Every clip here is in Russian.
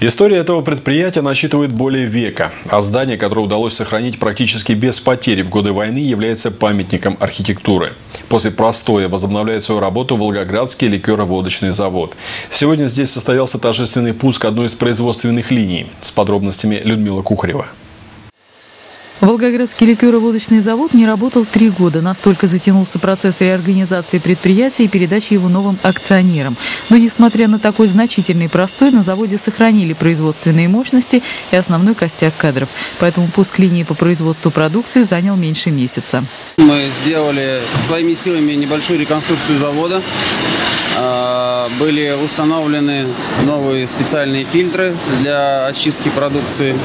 История этого предприятия насчитывает более века, а здание, которое удалось сохранить практически без потерь в годы войны, является памятником архитектуры. После простоя возобновляет свою работу Волгоградский ликероводочный завод. Сегодня здесь состоялся торжественный пуск одной из производственных линий. С подробностями Людмила Кухарева. Волгоградский ликероводочный завод не работал 3 года. Настолько затянулся процесс реорганизации предприятия и передачи его новым акционерам. Но, несмотря на такой значительный простой, на заводе сохранили производственные мощности и основной костяк кадров. Поэтому пуск линии по производству продукции занял меньше месяца. Мы сделали своими силами небольшую реконструкцию завода. Были установлены новые специальные фильтры для очистки продукции.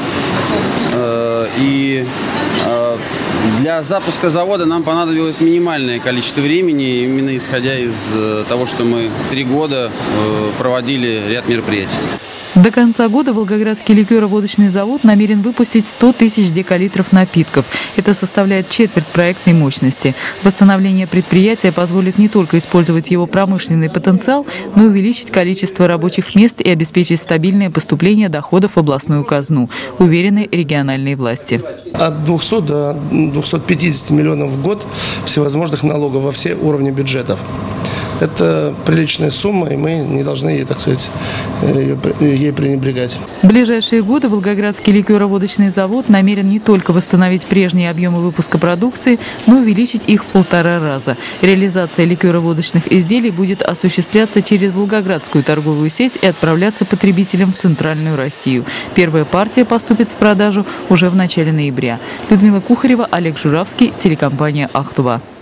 И для запуска завода нам понадобилось минимальное количество времени, именно исходя из того, что мы 3 года проводили ряд мероприятий. До конца года Волгоградский ликероводочный завод намерен выпустить 100 тысяч декалитров напитков. Это составляет четверть проектной мощности. Восстановление предприятия позволит не только использовать его промышленный потенциал, но и увеличить количество рабочих мест и обеспечить стабильное поступление доходов в областную казну, уверены региональные власти. От 200 до 250 миллионов в год всевозможных налогов во все уровни бюджетов. Это приличная сумма, и мы не должны ей, так сказать, ей пренебрегать. В ближайшие годы Волгоградский ликероводочный завод намерен не только восстановить прежние объемы выпуска продукции, но и увеличить их в 1,5 раза. Реализация ликероводочных изделий будет осуществляться через волгоградскую торговую сеть и отправляться потребителям в Центральную Россию. Первая партия поступит в продажу уже в начале ноября. Людмила Кухарева, Олег Журавский, телекомпания «Ахтува».